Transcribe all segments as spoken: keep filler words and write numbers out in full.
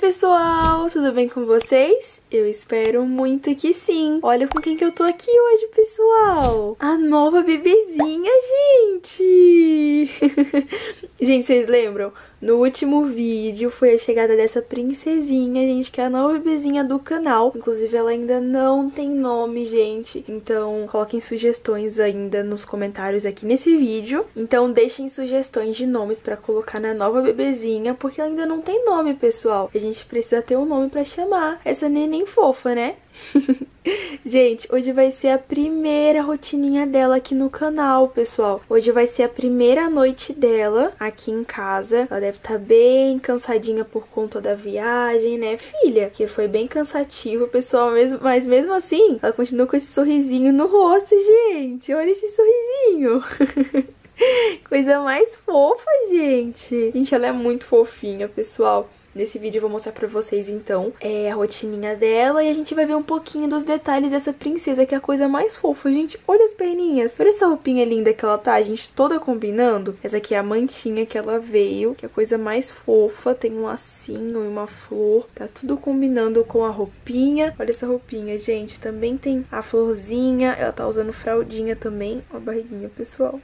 pessoal, tudo bem com vocês? Eu espero muito que sim. Olha com quem que eu tô aqui hoje, pessoal. A nova bebezinha, gente. Gente, vocês lembram? No último vídeo foi a chegada dessa princesinha, gente, que é a nova bebezinha do canal. Inclusive, ela ainda não tem nome, gente. Então, coloquem sugestões ainda nos comentários aqui nesse vídeo. Então, deixem sugestões de nomes pra colocar na nova bebezinha, porque ela ainda não tem nome, pessoal. A gente precisa ter um nome pra chamar essa neném fofa, né? Gente, hoje vai ser a primeira rotininha dela aqui no canal, pessoal. Hoje vai ser a primeira noite dela aqui em casa. Ela deve estar bem cansadinha por conta da viagem, né, filha? Que foi bem cansativo, pessoal, mesmo, mas mesmo assim, ela continua com esse sorrisinho no rosto, gente. Olha esse sorrisinho. Coisa mais fofa, gente. Gente, ela é muito fofinha, pessoal. Nesse vídeo eu vou mostrar pra vocês, então, é a rotininha dela e a gente vai ver um pouquinho dos detalhes dessa princesa, que é a coisa mais fofa. Gente, olha as perninhas. Olha essa roupinha linda que ela tá, gente, toda combinando. Essa aqui é a mantinha que ela veio, que é a coisa mais fofa. Tem um lacinho e uma flor. Tá tudo combinando com a roupinha. Olha essa roupinha, gente. Também tem a florzinha. Ela tá usando fraldinha também. Ó a barriguinha, pessoal.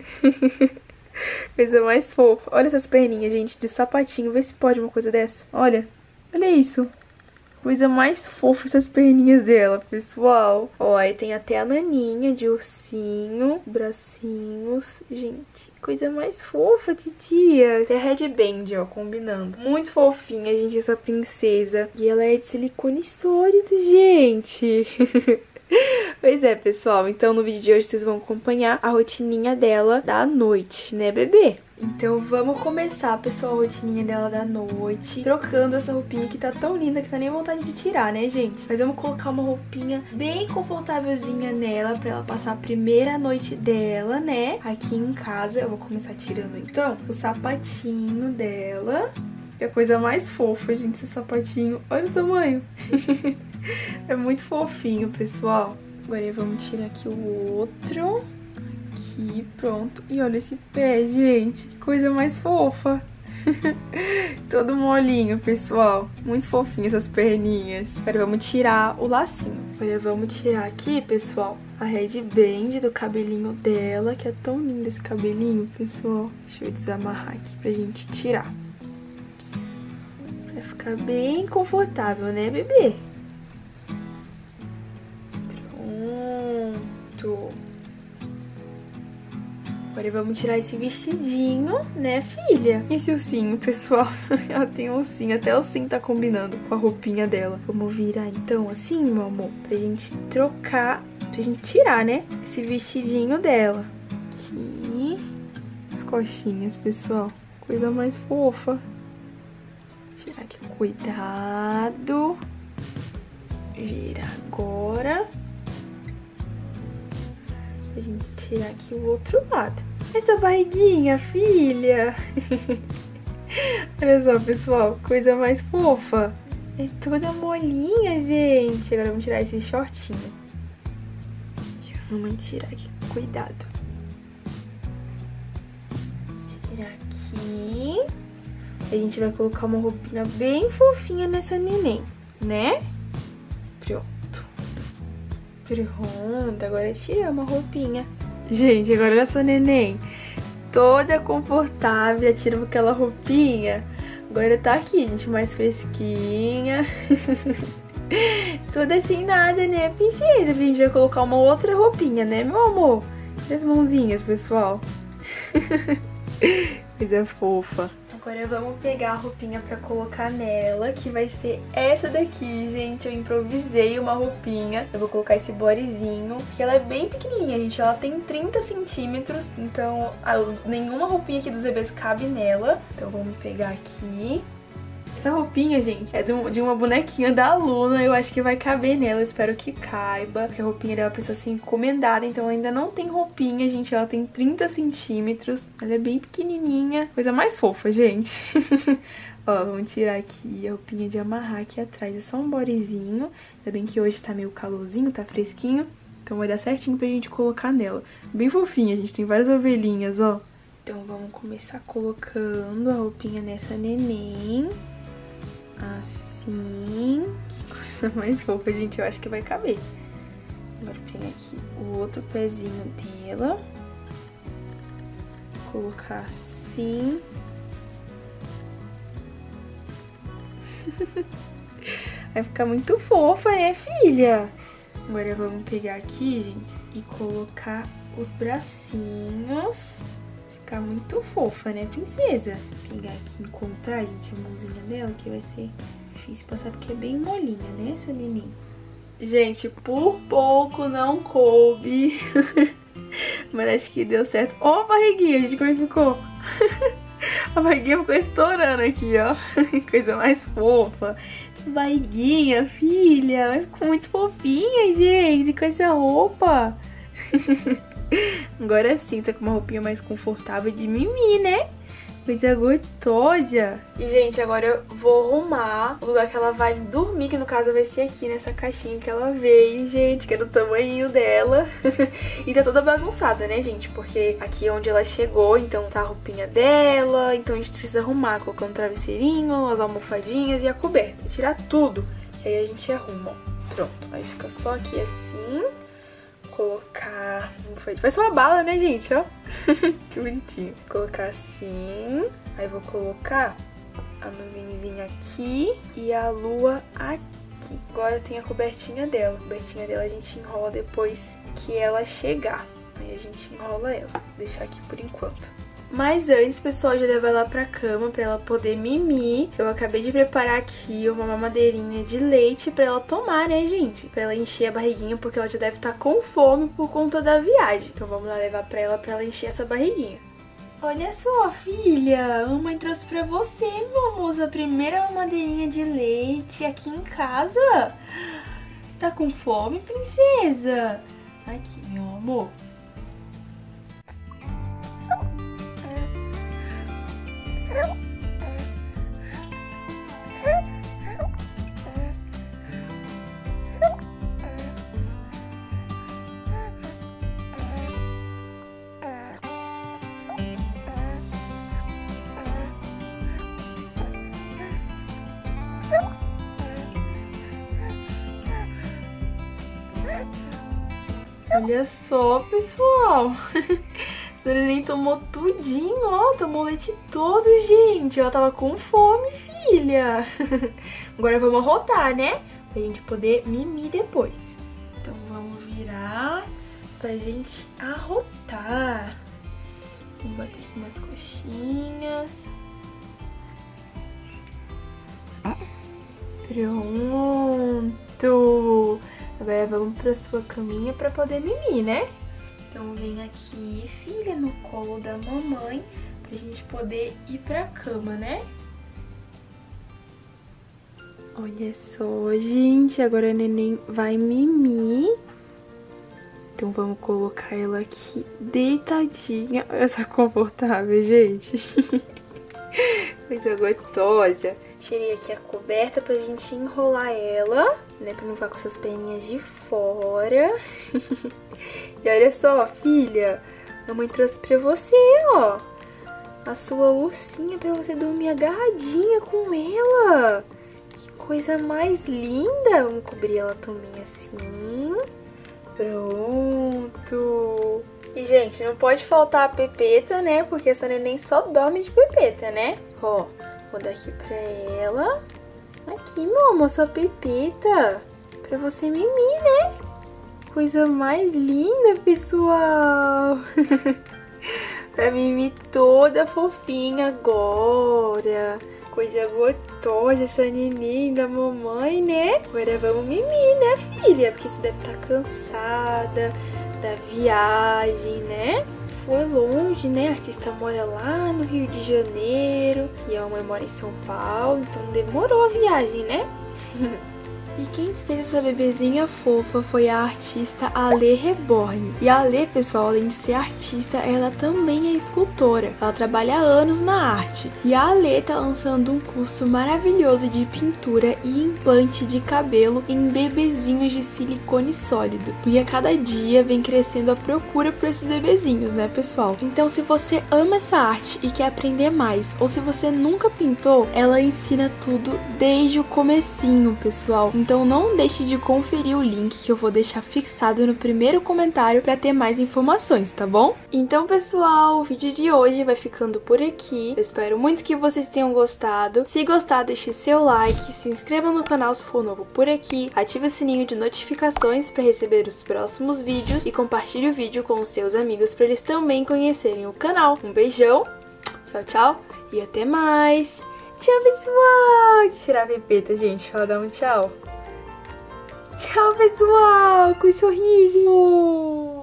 Coisa mais fofa. Olha essas perninhas, gente, de sapatinho. Vê se pode uma coisa dessa. Olha, olha isso. Coisa mais fofa essas perninhas dela, pessoal. Ó, aí tem até a naninha de ursinho, bracinhos. Gente, coisa mais fofa, titia. Tem a headband, ó, combinando. Muito fofinha, gente, essa princesa. E ela é de silicone sólido, gente. Pois é, pessoal, então no vídeo de hoje vocês vão acompanhar a rotininha dela da noite, né, bebê? Então vamos começar, pessoal, a rotininha dela da noite, trocando essa roupinha que tá tão linda que tá nem vontade de tirar, né, gente? Mas vamos colocar uma roupinha bem confortávelzinha nela pra ela passar a primeira noite dela, né, aqui em casa. Eu vou começar tirando, então, o sapatinho dela. É a coisa mais fofa, gente, esse sapatinho. Olha o tamanho. É muito fofinho, pessoal. Agora vamos tirar aqui o outro. Aqui, pronto. E olha esse pé, gente. Que coisa mais fofa. Todo molinho, pessoal. Muito fofinho essas perninhas. Agora vamos tirar o lacinho. Agora vamos tirar aqui, pessoal, a headband do cabelinho dela. Que é tão lindo esse cabelinho, pessoal. Deixa eu desamarrar aqui pra gente tirar. Vai ficar bem confortável, né, bebê? Pronto. Agora vamos tirar esse vestidinho, né, filha? E esse ursinho, pessoal? Ela tem um ursinho, até o ursinho tá combinando com a roupinha dela. Vamos virar, então, assim, meu amor, pra gente trocar, pra gente tirar, né, esse vestidinho dela. Aqui. As costinhas, pessoal. Coisa mais fofa. Tirar aqui, cuidado. Vira agora. A gente tirar aqui o outro lado. Essa barriguinha, filha. Olha só, pessoal, coisa mais fofa. É toda molinha, gente. Agora vamos tirar esse shortinho. Vamos tirar aqui, cuidado. Tirar aqui. A gente vai colocar uma roupinha bem fofinha nessa neném, né? Pronto. Pronto, agora tirar uma roupinha. Gente, agora olha essa neném. Toda confortável, tiramos aquela roupinha. Agora tá aqui, gente, mais fresquinha. Toda assim nada, né, princesa? A gente vai colocar uma outra roupinha, né, meu amor? E as mãozinhas, pessoal. Coisa fofa. Agora vamos pegar a roupinha pra colocar nela, que vai ser essa daqui, gente. Eu improvisei uma roupinha. Eu vou colocar esse bodyzinho, que ela é bem pequenininha, gente. Ela tem trinta centímetros, então nenhuma roupinha aqui dos bebês cabe nela. Então vamos pegar aqui. Essa roupinha, gente, é de uma bonequinha da Luna. Eu acho que vai caber nela, eu espero que caiba. Porque a roupinha dela precisa ser encomendada, então ainda não tem roupinha, gente. Ela tem trinta centímetros. Ela é bem pequenininha. Coisa mais fofa, gente. Ó, vamos tirar aqui a roupinha de amarrar aqui atrás. É só um bodyzinho. Ainda bem que hoje tá meio calorzinho, tá fresquinho. Então vai dar certinho pra gente colocar nela. Bem fofinha, gente. Tem várias ovelhinhas, ó. Então vamos começar colocando a roupinha nessa neném. assim. Coisa mais fofa, gente, eu acho que vai caber. Agora pegar aqui o outro pezinho dela. Colocar assim. Vai ficar muito fofa, né, filha? Agora vamos pegar aqui, gente, e colocar os bracinhos. Ficar muito fofa, né, princesa? Vou pegar aqui e encontrar, gente, a mãozinha dela, que vai ser difícil passar, porque é bem molinha, né, essa menina? Gente, por pouco não coube. Mas acho que deu certo. Ó a barriguinha, gente, como é que ficou? A barriguinha ficou estourando aqui, ó. Coisa mais fofa. Barriguinha, filha. Ficou muito fofinha, gente. Com essa roupa. Agora sim, tá com uma roupinha mais confortável de mimi, né? Coisa gostosa. E, gente, agora eu vou arrumar o lugar que ela vai dormir, que no caso vai ser aqui, nessa caixinha que ela veio, gente, que é do tamanho dela. E tá toda bagunçada, né, gente? Porque aqui é onde ela chegou, então tá a roupinha dela, então a gente precisa arrumar, colocar um travesseirinho, as almofadinhas e a coberta. Tirar tudo, que aí a gente arruma, ó. Pronto, aí fica só aqui assim. Colocar... Vai ser uma bala, né, gente? Ó. Que bonitinho. Colocar assim. Aí vou colocar a nuvenzinha aqui e a lua aqui. Agora tem a cobertinha dela. A cobertinha dela a gente enrola depois que ela chegar. Aí a gente enrola ela. Vou deixar aqui por enquanto. Mas antes, pessoal, eu já levo ela pra cama pra ela poder mimir. Eu acabei de preparar aqui uma mamadeirinha de leite pra ela tomar, né, gente? Pra ela encher a barriguinha, porque ela já deve estar com fome por conta da viagem. Então vamos lá levar pra ela, pra ela encher essa barriguinha. Olha só, filha, a mamãe trouxe pra você, meu amor, a primeira mamadeirinha de leite aqui em casa. Tá com fome, princesa? Aqui, meu amor. Olha só, pessoal. A neném tomou tudinho, ó. Tomou leite todo, gente. Ela tava com fome, filha. Agora vamos arrotar, né? Pra gente poder mimir depois. Então vamos virar pra gente arrotar. Vamos bater aqui nas coxinhas. Pronto. Agora vamos pra sua caminha pra poder mimir, né? Então vem aqui, filha, no colo da mamãe, pra gente poder ir pra cama, né? Olha só, gente, agora a neném vai mimir. Então vamos colocar ela aqui deitadinha. Olha só confortável, gente. Coisa gostosa. Tirei aqui a coberta pra gente enrolar ela, né? Pra não ficar com essas perninhas de fora. E olha só, filha, a mamãe trouxe pra você, ó, a sua ursinha pra você dormir agarradinha com ela. Que coisa mais linda. Vamos cobrir ela também assim. Pronto. E, gente, não pode faltar a pepeta, né? Porque essa neném só dorme de pepeta, né? Ó, vou dar aqui pra ela. Aqui, meu amor, sua pepeta. Pra você mimir, né? Coisa mais linda, pessoal. Pra mimir toda fofinha agora. Coisa gostosa essa neném da mamãe, né? Agora vamos mimir, né, filha? Porque você deve estar cansada da viagem, né? Foi longe, né? A artista mora lá no Rio de Janeiro e a mamãe mora em São Paulo, então demorou a viagem, né? E quem fez essa bebezinha fofa foi a artista Ale Reborn. E a Ale, pessoal, além de ser artista, ela também é escultora. Ela trabalha há anos na arte. E a Ale tá lançando um curso maravilhoso de pintura e implante de cabelo em bebezinhos de silicone sólido. E a cada dia vem crescendo a procura por esses bebezinhos, né, pessoal? Então, se você ama essa arte e quer aprender mais, ou se você nunca pintou, ela ensina tudo desde o comecinho, pessoal. Então não deixe de conferir o link que eu vou deixar fixado no primeiro comentário para ter mais informações, tá bom? Então, pessoal, o vídeo de hoje vai ficando por aqui. Eu espero muito que vocês tenham gostado. Se gostar, deixe seu like, se inscreva no canal se for novo por aqui, ative o sininho de notificações para receber os próximos vídeos e compartilhe o vídeo com os seus amigos para eles também conhecerem o canal. Um beijão, tchau, tchau e até mais! Tchau, pessoal! Deixa eu tirar a pipeta, gente. Ó, dá um tchau. Tchau, pessoal! Com um sorriso!